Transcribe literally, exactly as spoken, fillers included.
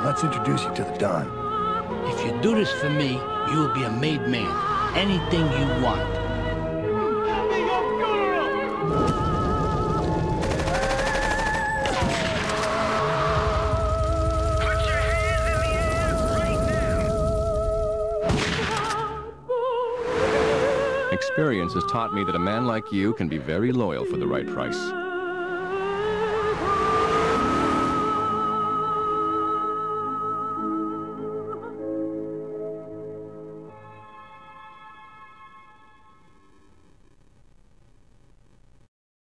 let's introduce you to the Don. If you do this for me, you will be a made man. Anything you want. Experience has taught me that a man like you can be very loyal for the right price.